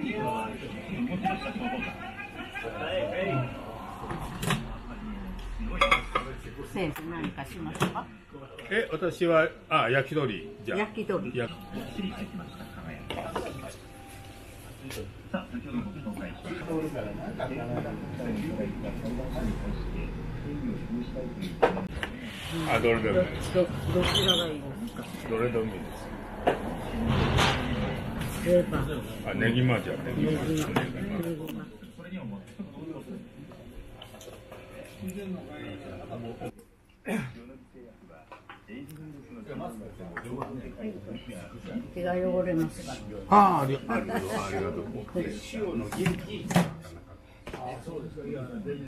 先生何かしますか？ 私は焼き鳥じゃあ。 焼き鳥。 焼どれでもいいです。 どちらがいいですか？ どれでもいいです。ネギマじゃネギマ。 手が汚れますから。 ありがとう。